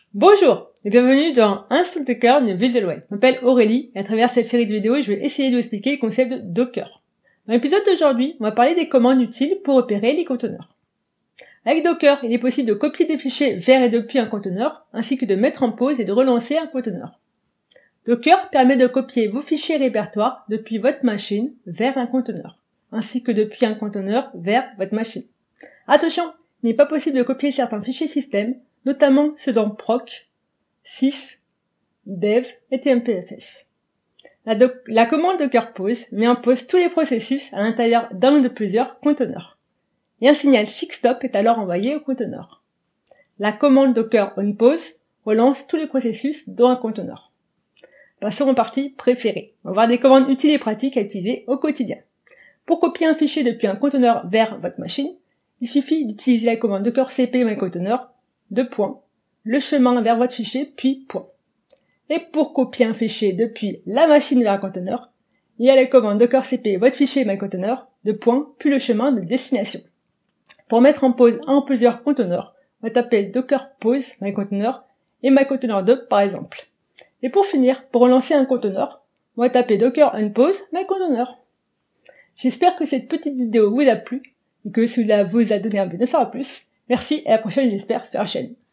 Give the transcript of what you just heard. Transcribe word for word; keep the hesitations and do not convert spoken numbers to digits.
Bonjour et bienvenue dans Instant Docker de VisualWay. Je m'appelle Aurélie et à travers cette série de vidéos, je vais essayer de vous expliquer le concept de Docker. Dans l'épisode d'aujourd'hui, on va parler des commandes utiles pour opérer les conteneurs. Avec Docker, il est possible de copier des fichiers vers et depuis un conteneur, ainsi que de mettre en pause et de relancer un conteneur. Docker permet de copier vos fichiers répertoires depuis votre machine vers un conteneur, ainsi que depuis un conteneur vers votre machine. Attention, il n'est pas possible de copier certains fichiers système, notamment ceux dans proc, sys, dev et tmpfs. La, la commande docker pause met en pause tous les processus à l'intérieur d'un ou de plusieurs conteneurs. Et un signal fixstop est alors envoyé au conteneur. La commande docker on pause relance tous les processus dans un conteneur. Passons aux parties préférées. On va voir des commandes utiles et pratiques à utiliser au quotidien. Pour copier un fichier depuis un conteneur vers votre machine, il suffit d'utiliser la commande docker cp mycontainer, deux points, le chemin vers votre fichier, puis point. Et pour copier un fichier depuis la machine vers un conteneur, il y a la commande docker cp votre fichier mycontainer, deux points, puis le chemin de destination. Pour mettre en pause un ou plusieurs conteneurs, on va taper docker pause mycontainer et mycontainer deux par exemple. Et pour finir, pour relancer un conteneur, on va taper docker unpause mycontainer. J'espère que cette petite vidéo vous a plu et que cela vous a donné envie de savoir plus. Merci et à la prochaine, j'espère, sur la chaîne.